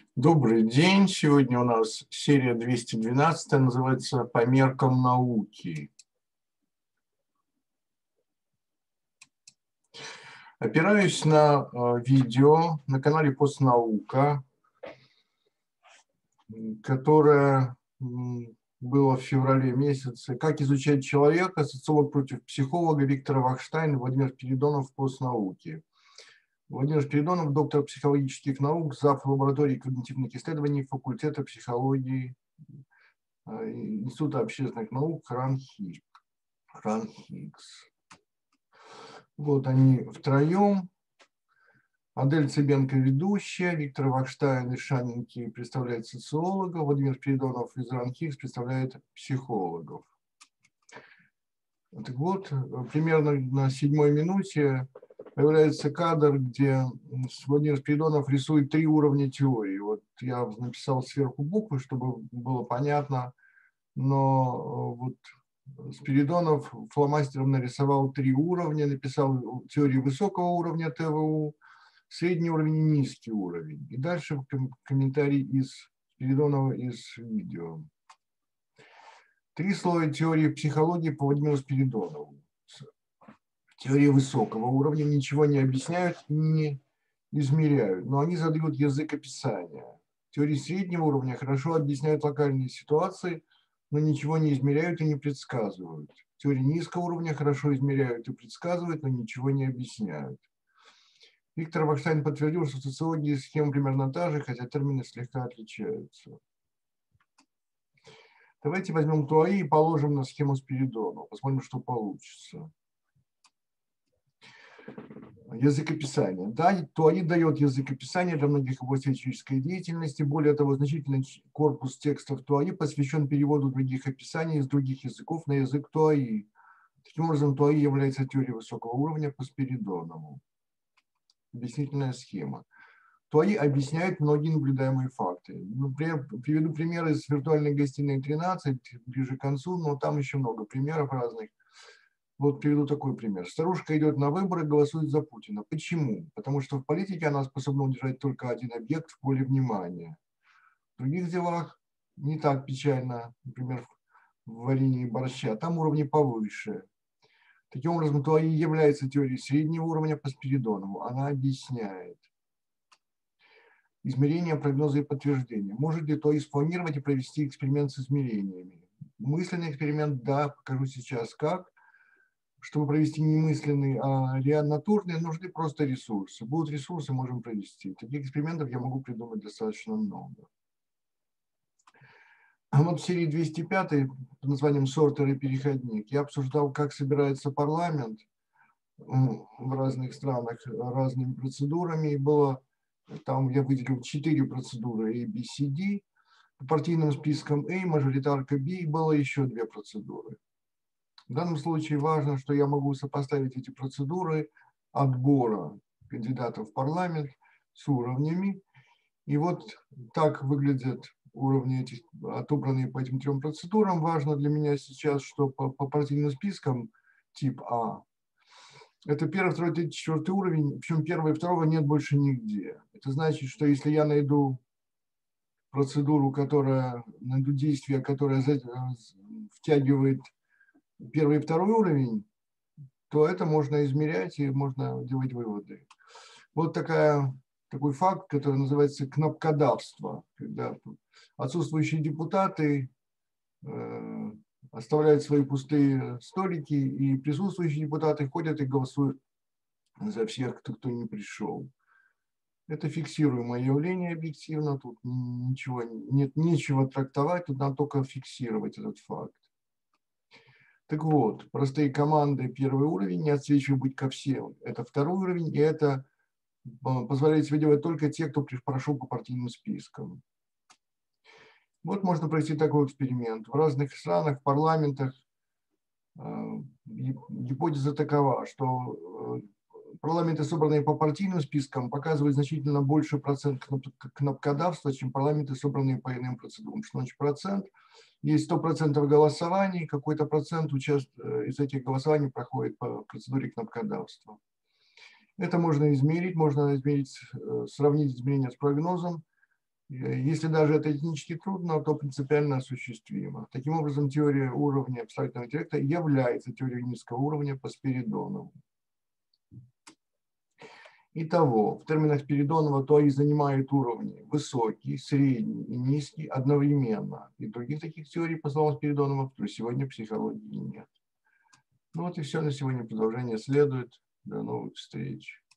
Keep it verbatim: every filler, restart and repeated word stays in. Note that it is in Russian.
Добрый день. Сегодня у нас серия двести двенадцать, называется «По меркам науки». Опираюсь на э, видео на канале «Постнаука», которое м, было в феврале месяце. «Как изучать человека. Социолог против психолога» Виктор Вахштайн и Владимир Спиридонов в «Постнауке». Владимир Спиридонов, доктор психологических наук, зав. Лаборатории когнитивных исследований факультета психологии э, Института общественных наук РАН-Хиггс. Вот они втроем. Адель Цыбенко ведущая, Виктор Вахштайн из Шанинки представляет социологов, Владимир Спиридонов из РАН-Хиггс представляет психологов. Так вот, примерно на седьмой минуте появляется кадр, где Владимир Спиридонов рисует три уровня теории. Вот я написал сверху буквы, чтобы было понятно, но вот Спиридонов фломастером нарисовал три уровня, написал теорию высокого уровня ТВУ, средний уровень и низкий уровень. И дальше комментарий из Спиридонова из видео. Три слоя теории психологии по Владимиру Спиридонову. Теории высокого уровня ничего не объясняют и не измеряют, но они задают язык описания. Теории среднего уровня хорошо объясняют локальные ситуации, но ничего не измеряют и не предсказывают. Теории низкого уровня хорошо измеряют и предсказывают, но ничего не объясняют. Виктор Вахштайн подтвердил, что в социологии схема примерно та же, хотя термины слегка отличаются. Давайте возьмем ТУАИ и положим на схему Спиридонова. Посмотрим, что получится. Язык описания. Да, ТУАИ дает язык описания для многих областей человеческой деятельности. Более того, значительный корпус текстов ТУАИ посвящен переводу других описаний из других языков на язык ТУАИ. Таким образом, ТУАИ является теорией высокого уровня по Спиридонову. Объяснительная схема. ТУАИ объясняет многие наблюдаемые факты. Например, приведу примеры из виртуальной гостиной тринадцать, ближе к концу, но там еще много примеров разных. Вот приведу такой пример. Старушка идет на выборы и голосует за Путина. Почему? Потому что в политике она способна удержать только один объект в поле внимания. В других делах не так печально, например, в варенье борща. Там уровни повыше. Таким образом, ТУАИ является теорией среднего уровня по Спиридонову. Она объясняет измерения, прогнозы и подтверждения. Может ли ТУАИ спланировать и провести эксперимент с измерениями? Мысленный эксперимент, да, покажу сейчас как. Чтобы провести не мысленный, а натурный, нужны просто ресурсы. Будут ресурсы, можем провести. Таких экспериментов я могу придумать достаточно много. А вот в серии двести пять под названием «Сортер и переходник» я обсуждал, как собирается парламент в разных странах разными процедурами. И было, там я выделил четыре процедуры A, B, C, D. По партийным спискам A, мажоритарка B, и было еще две процедуры. В данном случае важно, что я могу сопоставить эти процедуры отбора кандидатов в парламент с уровнями. И вот так выглядят уровни, этих, отобранные по этим трем процедурам. Важно для меня сейчас, что по, по партийным спискам тип А, это первый, второй, третий, четвертый уровень, причем первого и второго нет больше нигде. Это значит, что если я найду процедуру, которая, найду действие, которое втягивает первый и второй уровень, то это можно измерять и можно делать выводы. Вот такая, такой факт, который называется кнопкодавство, когда отсутствующие депутаты э, оставляют свои пустые столики, и присутствующие депутаты ходят и голосуют за всех, кто, кто не пришел. Это фиксируемое явление объективно, тут ничего, нет нечего трактовать, тут надо только фиксировать этот факт. Так вот, простые команды первый уровень, не отсвечиваю быть ко всем. Это второй уровень, и это позволяет себе делать только те, кто прошел по партийным спискам. Вот можно провести такой эксперимент. В разных странах, в парламентах гипотеза такова, что парламенты, собранные по партийным спискам, показывают значительно больше процент кнопкодавства, чем парламенты, собранные по иным процедурам. Что значит процент? Есть сто процентов голосований, какой-то процент участ... из этих голосований проходит по процедуре кнопкодавства. Это можно измерить, можно измерить, сравнить измерения с прогнозом. Если даже это технически трудно, то принципиально осуществимо. Таким образом, теория уровня абстрактного интеллекта является теорией низкого уровня по Спиридонову. Итого, в терминах Спиридонова ТОАИ занимает уровни высокий, средний и низкий одновременно. И других таких теорий, по словам Спиридонова, сегодня в психологии нет. Ну вот и все на сегодня. Продолжение следует. До новых встреч.